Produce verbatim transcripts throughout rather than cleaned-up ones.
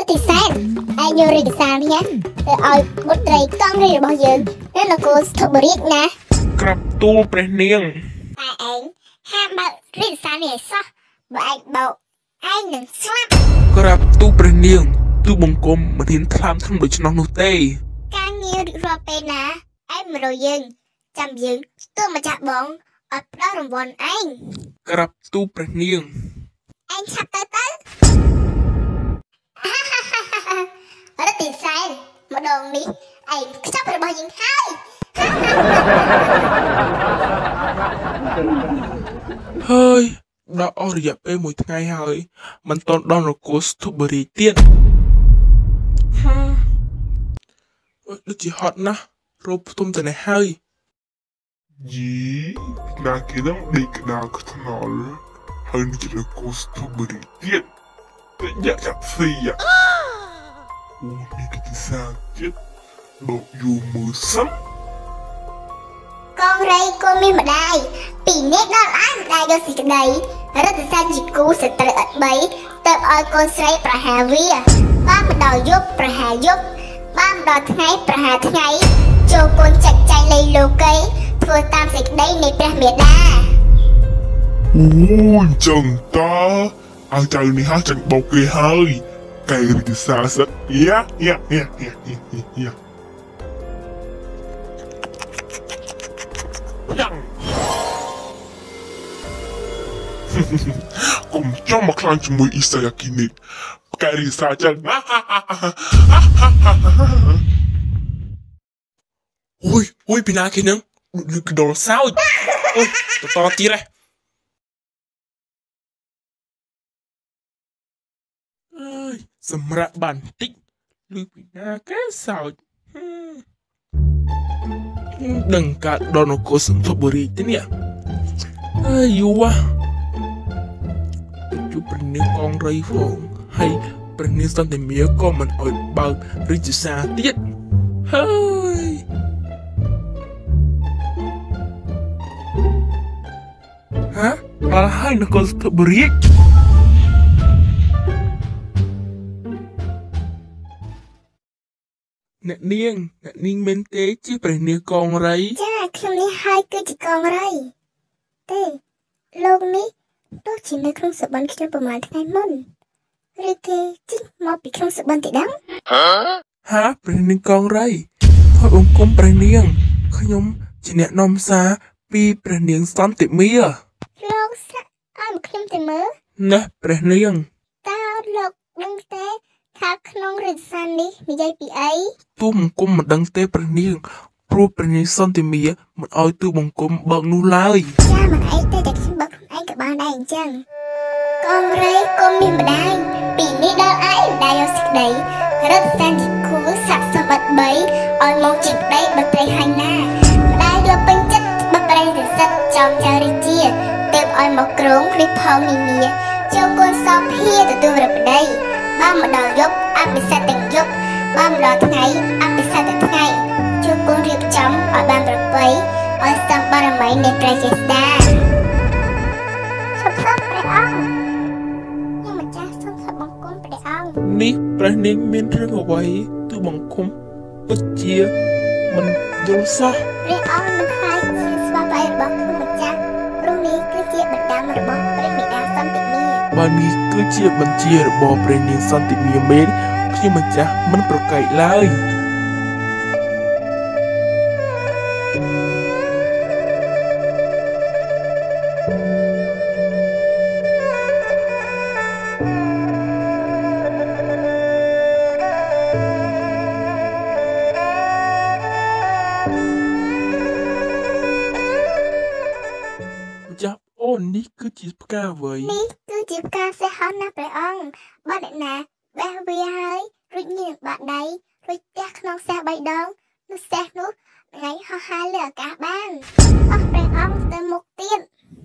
rất thì sáng ai vô rồi sao nhé ở một trời con rồi bao giờ đó là cô thợ bự nè cặp tu bền niêng à anh ham bảo rất sao này sao bảo anh bảo anh đừng slap ក្រាបទូព្រះនាងទូបង្គំមិនហ៊ានថ្លើមធ្វើដូច្នោះនោះទេការងាររៀបរាប់ពេលណាឯងមករយើងចាំយើងទើបមកចាក់បងអត់ផ្ដល់រង្វាន់ឯងក្រាបទូព្រះនាងឯងឆាប់ទៅទៅរត់ទីសែនម្ដងនេះឯងខ្ចប់របស់យើងហើយហើយដល់អស់រយៈពេលមួយថ្ងៃហើយមិនតន់ដល់នគរស្ទុបរីទៀតហាដូចជាហត់ណាស់រោបផ្ទុំទៅនេះហើយយីណាគេនឹងដេកក្តារខ្នល់ហើយនឹងជានគរស្ទុបរីទៀតតែយ៉ាក់ចាប់ស៊ីយ៉ាអូនេះគឺសាចិត្តលោកយូមើសំកងរៃកូនមានម្ដាយពីនេះដល់អានម្ដាយយកសេចក្តីរត់ទៅសាជាគូស្ត្រីអត់បីទៅឲ្យកូនស្រីប្រហារវាបានមកដល់យប់ប្រហារយប់បានដល់ថ្ងៃប្រហារថ្ងៃចូលកូនចាច់ចៃលៃលោកីធ្វើតាមសេចក្តីនៃព្រះមេដាអូយចឹងតើឲ្យចៅនេះហ่าចាញ់បោកគេហើយកែរីទៅសាសិតយ៉ាយ៉ាយ៉ាយ៉ាយ៉ាកុំចង់មកខ្លាំងជាមួយអ៊ីសាយ៉ាគីនេះកែរីសាចឹងអូយអូយពីណាគេនឹងលឺកដលសោចអូយតតទៀតហ៎អើយសម្រាប់បានតិចលឺពីណាគេសោចដឹងកាត់ដល់នគរសន្ធបុរីទេនេះអើយយូវ៉ាជួបព្រះនាងកងរៃផងហើយព្រះនាងសន្តិមាក៏មិនអោយបើករាជសារទៀតហើយហាដល់ហើយនគរសន្ធបុរីអ្នកនាងអ្នកនាងមែនទេជាព្រះនាងកងរៃចាខ្ញុំនេះហើយគឺជាកងរៃទេលោកនេះដូចជានៅក្នុងសបិនខ្ញុំប្រហែលថ្ងៃមុនឬគេជីមកពីក្នុងសបិនទីដឹងហាព្រះនាងកងរៃថយបង្គំព្រះនាងខ្ញុំជាអ្នកនាំសារពីព្រះនាងសន្តិមាលោកសាក់ឲ្យខ្ញុំទៅមើលណាព្រះនាងតើលោកដឹងទេថាក្នុងរាជសារនេះនិយាយពីអីទូបង្គំមិនដឹងទេព្រះនាងព្រោះព្រះនាងសន្តិមាមិនឲ្យទូបង្គំបើកនោះឡើយចាមិនអីទេតែខ្ញុំបើកខ្លួនឯងក៏បានដែរអញ្ចឹងកងរៃកុំមានម្ដាយពីនេះដល់ឯងម្ដាយយកសេចក្តីរត់សានជាគូសាក់សម្បត្តិបីឲ្យមកជីប្តីបត្រីហាញ់ណាម្ដាយយកពេញចិត្តបត្រីរិសិតចំចៅរាជាទើបឲ្យមកក្រុងរីផងនីមាចូលកូនសំភាទទួលរប្តីបានមកដល់យប់អភិសិទ្ធទាំងយប់បានមកដល់ថ្ងៃអភិសិទ្ធទាំងថ្ងៃជួបកូនរៀបចំឲ្យបានប្រពៃឲ្យសំបារមីនៃព្រះចេស្តាសូមសូមព្រះអង្គខ្ញុំម្ចាស់សូមសូមបង្គំព្រះអង្គនេះព្រះនាងមានរឿងអ្វីទូបង្គំពិតជាមិនយល់សោះព្រះអង្គនឹងខ្លាចជាស្វាមីរបស់ខ្ញុំម្ចាស់ព្រោះនេះគឺជាបណ្ដាំរបស់ព្រះមេដាសន្តិមាបើនេះគឺជាបញ្ជារបស់ព្រះនាងសន្តិមាមែនខ្ញុំម្ចាស់មិនប្រកែកឡើយចាប់អូននេះគឺជាផ្កាអ្វីនេះគឺជាផ្កាសេះហោះណាព្រះអង្គបើអ្នកណាបេះវាហើយរួចញៀនបាក់ដៃរួចផ្ទះក្នុងសេះបីដងនោះសេះនោះថ្ងៃហោះហើរលើអាកាសបានអស់ព្រះអង្គទៅមុខទៀត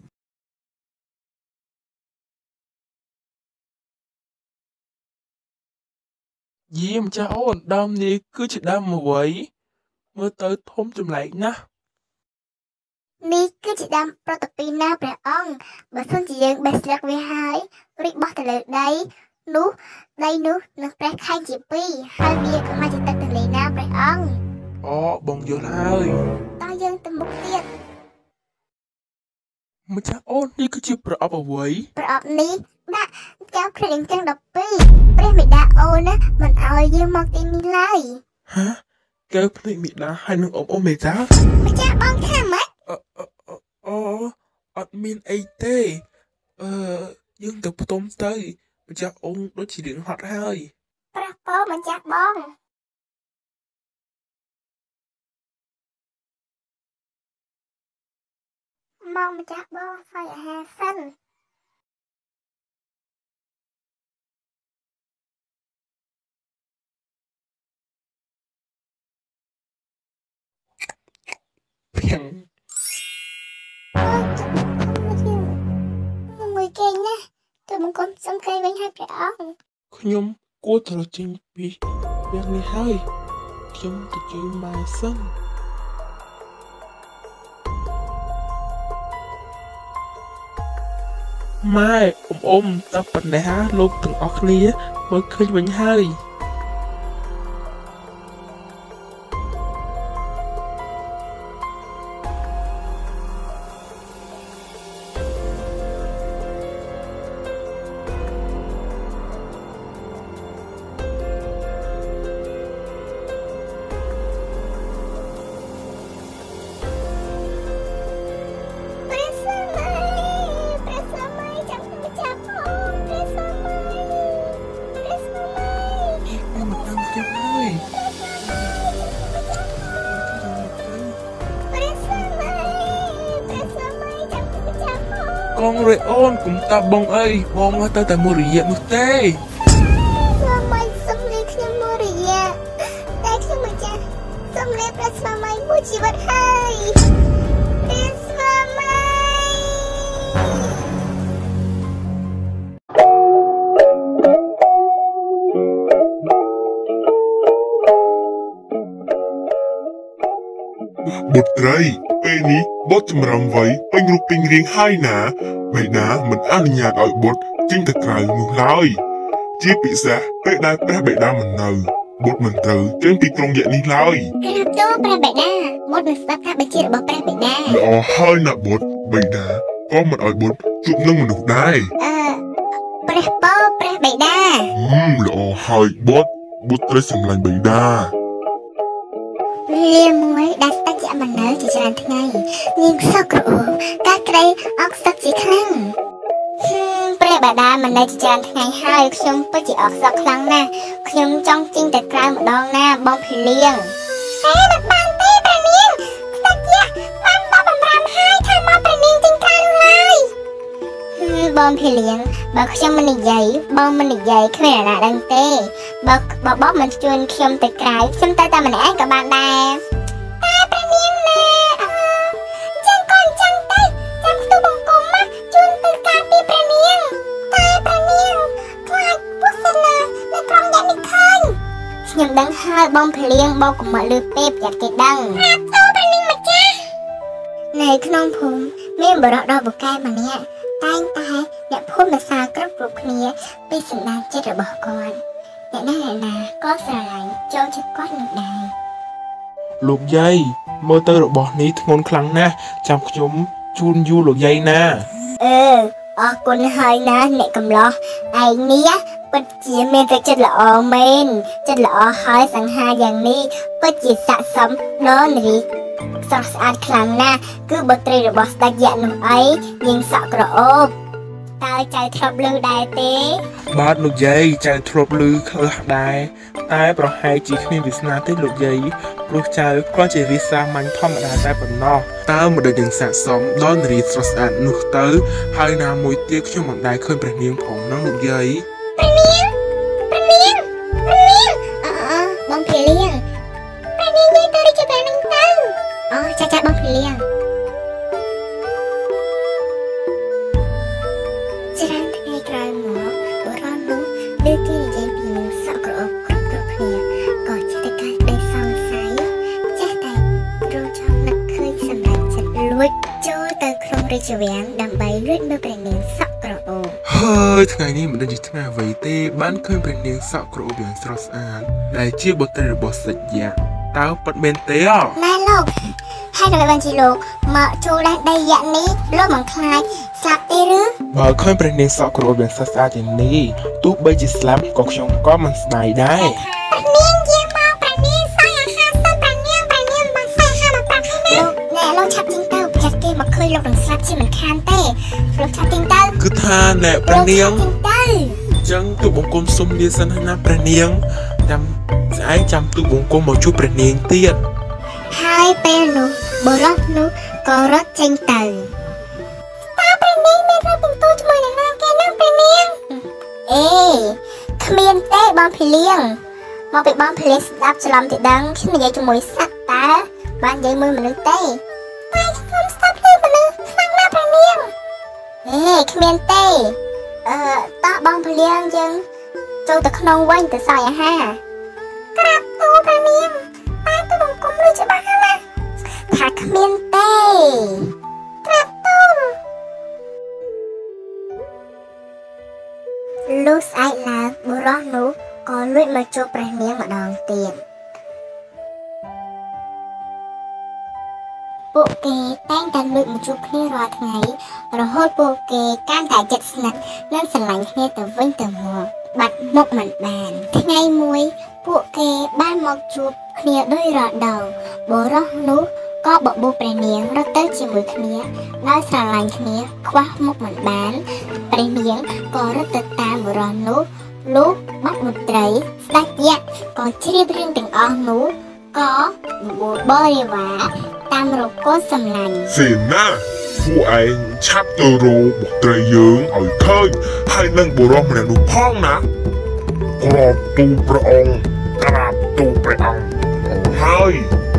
យីម្ចាស់អូនដើមនេះគឺជាដើមអ្វីមើលទៅធំចម្លែកណាស់នេះគឺជាដើមប្រតពីណាព្រះអង្គបើសិនជាយើងបេះស្លឹកវាហើយរីកបោះទៅលើដីនោះដីនោះនឹងប្រេះខែងជាពីរហើយវាក៏មកជាទឹកទន្លេណាព្រះអង្គអូបងយល់ហើយតើយើងទៅមុខទៀតម្ចាស់អូននេះគឺជាប្រអប់អ្វីប្រអប់នេះដាក់ចៅគ្រឿងទាំងដប់ពីរព្រះមេដាអូនណាមិនអោយយើងមកទីនេះឡើយហាកែវភ្លេចមេដាហើយនឹងអ៊ំអ៊ំមេដាម្ចាស់បងថាម៉េចអឺអូអត់មានអីទេអឺយើងទៅផ្ទុំទៅម្ចាស់អូនដូចជារៀងហត់ហើយព្រះពោម្ចាស់បងមកម្ចាស់បងសួយអាហារសិនភាំងមួយគេណាទៅបង្គំសុំគេវិញឲ្យព្រះអង្គខ្ញុំគួរត្រូវចេញពីវានេះហើយខ្ញុំទៅជួយម៉ែសិនម៉ែអ៊ំអ៊ំតើប៉ុណ្ណេះលោកទាំងអស់គ្នាមើលឃើញវិញហើយកងរេអូនកុំតាបងអីបងមកទៅតែមួយរយៈនោះទេស្វាមីសុំលេខ្ញុំមួយរយៈតែខ្ញុំមិនចាស់សុំលេព្រះស្វាមីមួយជីវិតហើយព្រះស្វាមីបុត្រីពេលនេះបុត្រចម្រំវ័យពេញរូបពេញរាងហើយណាបេដាមិនអនុញ្ញាតឲ្យបុត្រចេញទៅក្រៅនោះឡើយជាពិសេសពេលដែលព្រះបេដាមិននៅបុត្រមិនត្រូវចេញពីក្រុងយៈនេះឡើយព្រះទូលព្រះបេដាបុត្រនឹងស្ដាប់ការបញ្ជារបស់ព្រះបេដាល្អហើយណាបុត្របេដាក៏មិនឲ្យបុត្រជួបនឹងមនុស្សដែរអឺព្រះពោព្រះបេដាហឹមល្អហើយបុត្របុត្រត្រូវសម្លាញ់បេដាលាមួយដែលស្ដេចយៈមិននៅជាច្រើនថ្ងៃនាងសក់ក្រអូបការក្រៃអកសឹកជាខ្លាំងព្រះបេដាមិននៅជាច្រើនថ្ងៃហើយខ្ញុំពិតជាអកសឹកខ្លាំងណាស់ខ្ញុំចង់ចេញទៅក្រៅម្ដងណាបងភីលៀងតែមិនបានទេព្រះនាងស្ដេចយៈបានបបបំរាមហើយថាមកព្រះនាងចេញក្រៅនោះឡើយបងភីលៀងបើខ្ញុំមិននិយាយបងមិននិយាយគ្មានអ្នកណាដឹងទេបើបើបងមិនជួនខ្ញុំទៅក្រៅខ្ញុំទៅតែម្នាក់ឯងក៏បានដែរតែព្រះនាងណែចឹងក៏ចឹងទៅចាំស្ទូបង្គំមកជួនទៅការពីព្រះនាងតែព្រះនាងខ្លាចពុទ្ធសាសនានៅក្រុងយ៉ានេះឃើញខ្ញុំដឹងហើយបងភីលៀងបងកុំមកលឺពេកប្រយ័ត្នគេដឹងថាទៅព្រះនាងម្ចាស់នៅក្នុងភូមិមានបរិសុទ្ធដ៏ពូកែម្នាក់តែងតែអ្នកភូមិសាគ្រប់គ្រប់គ្នាពីសម្ដានចិត្តរបស់គាត់អ្នកណាអ្នកណាក៏ស្រឡាញ់ចូលចិត្តគាត់នឹងដែរលោកយាយមើលទៅរបស់នេះធ្ងន់ខ្លាំងណាស់ចាំខ្ញុំជូនយូរលោកយាយណាអឺអរគុណហើយណាអ្នកកំឡោះឯងនេះពិតជាមានតែចិត្តល្អមែនចិត្តល្អហើយសង្ហាយ៉ាងនេះពិតជាស័ក្តិសមដល់នារីស្រស់ស្អាតខ្លាំងណាស់គឺបុត្រីរបស់ស្ដេចយៈនោះអីនាងសក់ក្រអូបតើចៅធ្លាប់ឮដែរទេបាទលោកយាយចៅធ្លាប់ឮខ្លះដែរតែប្រហែលជាគ្មានវាសនាទេលោកយាយព្រោះចៅគ្រាន់ជាវាសាមញ្ញធម្មតាតែប៉ុណ្ណោះតើមិនដឹងស័ក្តិសមដល់នារីស្រស់ស្អាតនោះទៅហើយណាមួយទៀតខ្ញុំមិនដែលឃើញព្រះនាងផងនោះលោកយាយព្រះនាងព្រះនាងព្រះនាងអឺបងភីលៀងព្រះនាងនិយាយទៅរីជាព្រះនាងទៅអូចាចាបងភីលៀងច្រើនថ្ងៃក្រោយមកបុរសនោះលើកគេនិយាយពីនាងសក់ក្រអូបគ្រប់គ្រប់គ្នាក៏ចេះតែកើតក្តីសង្ស័យចេះតែរងចាំនឹកឃើញសម្រាប់ចិត្តលួចចូលទៅក្នុងរាជវាំងដើម្បីលួចមើលព្រះនាងសក់ក្រអូប hơiថ្ងៃនេះមិនដឹងជាថ្ងៃអ្វីទេបានឃើញព្រះនាងសក់ក្រអូបយ៉ាងស្រស់ស្អាតដែលជាបុត្រីរបស់សេចក្ដីតើពិតមែនទេអណែលោកហើយដល់បានជាលោកមកចូលដែនដីយៈនេះលោកមិនខ្លាចស្លាប់ទេឬបើឃើញព្រះនាងសក់ក្រអូបយ៉ាងស្រស់ស្អាតយ៉ាងនេះទោះបីជាស្លាប់ក៏ខ្ញុំក៏មិនស្ដាយដែរព្រះនាងយាងមកព្រះនាងសាយអាហារសិនព្រះនាងព្រះនាងបានសាយអាហារមកប្រាប់ឲ្យលោកណែលោកឆាប់ជាងទៅប្រយ័ត្នគេមកឃើញលោកនឹងស្លាប់ជាមិនខានទេលោកឆាប់ជាងទៅគឺថាណែព្រះនាងចឹងទូបង្គំសុំលាសិនហើយណាព្រះនាងចាំស្អែកចាំទូបង្គំមកជួបព្រះនាងទៀតហើយពេលនោះបរិសុទ្ធនោះក៏រត់ចេញទៅតើព្រះនាងមានរត់ពិន្ទុជាមួយនឹងណាគេណាព្រះនាងអេគ្មានទេបងភីលៀងមកពីបងភីលៀងស្ដាប់ច្រឡំទីដឹងខ្ញុំនិយាយជាមួយសត្វតើបាននិយាយមួយមនុស្សទេតែខ្ញុំស្ដាប់ទេមនុស្សខ្លាំងណាស់ព្រះនាងអេគ្មានទេអឺតោះបងភីលៀងយើងចូលទៅក្នុងវិញទៅសោយអាហារក្រាបទូលព្រះនាងតែទៅបង្គំលើច្បាស់ណាស់ថាគ្មានទេក្រាបទូលលុះស្អែកឡើងបុរសនោះក៏លួចមកជួបព្រះនាងម្ដងទៀតពួកគេតែងតែលួចមកជួបគ្នារាល់ថ្ងៃរហូតពួកគេកាន់តែជិតស្និទ្ធនិងស្រឡាញ់គ្នាទៅវិញទៅមកបាត់មុខមិនបានថ្ងៃមួយពួកគេបានមកជួបគ្នាដោយរដូវបុរសនោះក៏បបួលព្រះនាងរត់ទៅជាមួយគ្នាដោយស្រឡាញ់គ្នាខ្វះមុខមិនបានព្រះនាងក៏រត់ទៅតាមបុរសនោះលុះបាត់មន្ត្រីស្ដេចយក្សក៏ជ្រាបរឿងទាំងអស់នោះក៏បបួលបរិវារតាមរកកូនសម្លាញ់សេនាពួកឯងឆាប់ទៅរកបុត្រីយើងឲ្យឃើញហើយនឹងបុរសម្នាក់នោះផងណាក្រាបទូលព្រះអង្គក្រាបទូលព្រះអង្គហើយ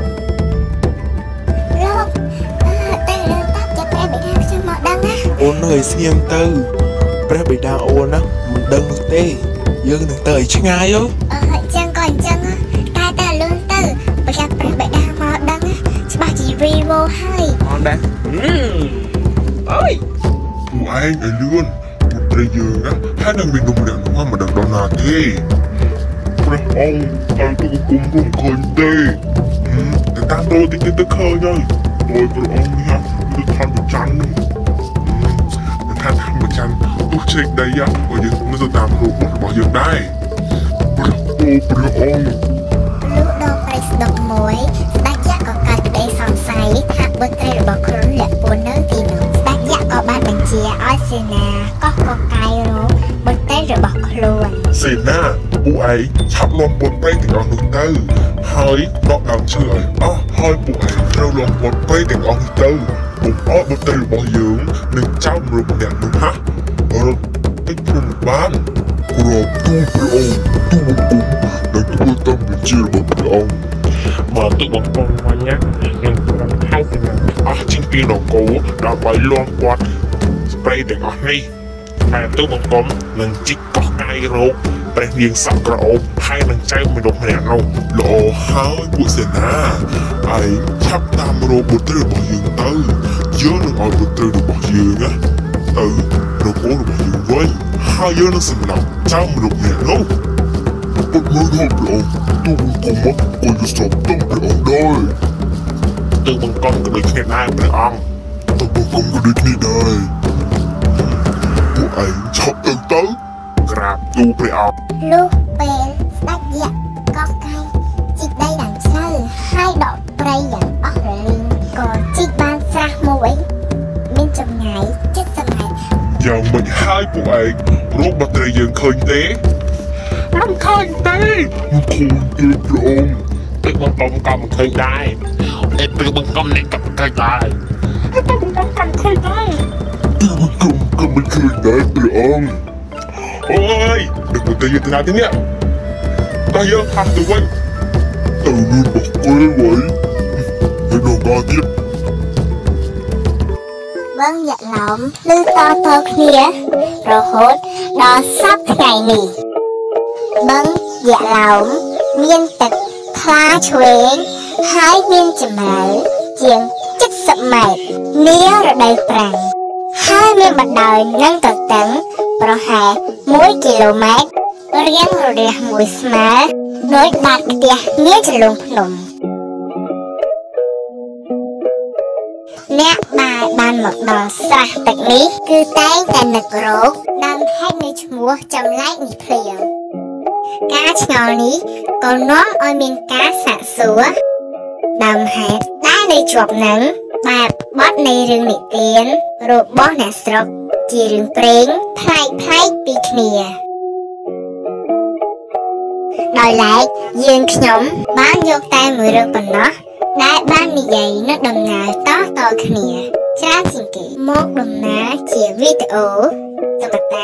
លោកតែលើតាប់ចាប់ព្រះបិតាខ្ញុំមកដឹងណាអូននៅឲ្យស្ងៀមទៅព្រះបិតាអូនណាមិនដឹងនោះទេយើងនឹងទៅឲ្យឆ្ងាយអឺអញ្ចឹងក៏អញ្ចឹងតែតែលឿនទៅប្រយ័ត្នព្រះបិតាមកដឹងច្បាស់ជាវីវោហើយអត់ដែរអើយពួកឯងឲ្យលឿនបុត្រីយើងណាហើយនឹងមាននំម្នាក់នោះមិនដឹងដល់ណាទេព្រះអង្គឲ្យទូគុំគុំឃើញទេតែតាមរោតិចទៅឃើញហើយដោយព្រះអង្គនេះគឺឋានប្រច័ននឹងឋានប្រច័នទោះជ្រែកដីក៏យើងនៅទៅតាមរូបរបស់យើងដែរព្រះអូព្រះអង្គលុះដល់ព្រៃស្ដុកមួយស្ដេចយក្សក៏កើតក្តីសង្ស័យថាបុត្រីរបស់ខ្លួនលាក់ពួននៅទីនោះស្ដេចយក្សក៏បានបញ្ជាឲ្យសេនាកោះកកាយរកបុត្រីរបស់ខ្លួនសេនាពួកឯងឆាប់លំពុតព្រៃទាំងអស់នោះទៅហើយដកដើមឈើឲ្យអស់ហើយពួកឯងត្រូវលំពុតព្រៃទាំងអស់នោះទៅពួកអស់បុត្រីរបស់យើងនឹងចោលរូបម្នាក់នោះហារត់ពេញព្រំបានគ្រាបទូលព្រះអង្គទូលបង្គំដែលធ្វើតាមបញ្ជារបស់ព្រះអង្គបើទូលបង្គំវិញនឹងប្រំខៃសេនាអស់ជាងពីនគរដើម្បីលំពាត់ស្ព្រៃទាំងអស់នេះតែទូលបង្គំនឹងជីកកោះកាយរោគព្រះនាងសក់ក្រអូបហើយនឹងចៅមនុស្សម្នាក់នោះល្អហើយពួកសេនាឯងឆាប់តាមរកបុត្រីរបស់យើងទៅយើងនឹងឲ្យបុត្រីរបស់យើងណាទៅរកអូនរបស់យើងវិញហើយយើងនឹងសម្លាប់ចៅមនុស្សម្នាក់នោះពុតមើលដល់ព្រះអង្គទូលបង្គំមកអុយស្របទៅព្រះអង្គដែរទូលបង្គំក៏ដូចគ្នាដែរព្រះអង្គទូលបង្គំក៏ដូចគ្នាដែរពួកឯងឆាប់ទៅទៅក្រាបទូលព្រះអង្គលុះពេលស្ដេចយក្សកោះកាយជីកដីយ៉ាងជ្រៅហើយដកព្រៃយ៉ាងអស់រលីងក៏ជីកបានស្រះមួយមានចម្ងាយជិតសម៉ែត្រយ៉ាងមិនហើយពួកឯងរកបុត្រីយើងឃើញទេមិនឃើញទេមិនឃើញទេព្រះអង្គទឹកបង្គំក៏មិនឃើញដែរតែទឹកបង្គំនេះក៏មិនឃើញដែរទឹកបង្គំក៏មិនឃើញដែរទឹកបង្គំក៏មិនឃើញដែរព្រះអង្គអូយដឹកទៅយើងទៅណាទីនេះតើយើងខាងទៅវិញទៅលឿនបោះគល់វិញហើយដល់ក៏ទៀតបឹងយក្សឡោមឮតតគ្នារហូតដល់សព្វថ្ងៃនេះបឹងយក្សឡោមមានទឹកថ្លាឆ្វេងហើយមានជម្រៅជាងជិតសិបម៉ែត្រនារដូវប្រាំងហើយមានបណ្ដោយនិងទទឹងប្រហែលមួយគីឡូម៉ែត្ររៀងរះមួយស្មើដោយបាត់ផ្ទះមានចលងភ្នំអ្នកដែលបានមកដល់ស្រះទឹកនេះគឺតែងតែនឹករកដើមហេតុនៃឈ្មោះចម្លែកនេះភ្លាមការឆ្ងល់នេះក៏នាំឲ្យមានការសាកសួរដើមហេតុដែលនៅជាប់នឹងបែបបទនៃរឿងនិទានរបស់អ្នកស្រុកជារឿងព្រេងប្លែកប្លែកពីគ្នាដោយឡែកយើងខ្ញុំបានយកតែមួយរឿងប៉ុណ្ណោះដែលបាននិយាយនៅដំណើរតតគ្នាច្រើនជាងគេមកដំណើរជាវីដេអូតុក្កតា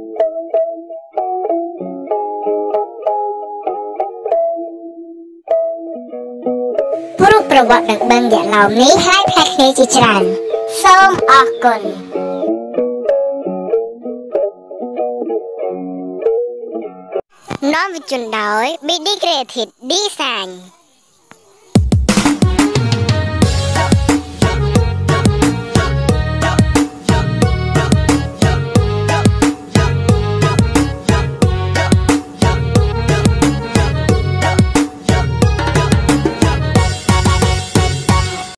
ព្រោះប្រវត្តិនឹងបឹងយក្សឡោមនេះហើយផ្លែគ្នាជាច្រើនសូមអរគុណនាំវិជនដោយ ប៊ី ឌី Creative Design